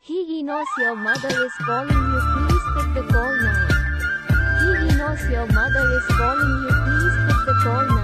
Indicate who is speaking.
Speaker 1: Enos, your mother is calling you, please pick the call now. Enos, your mother is calling you, please pick the call now.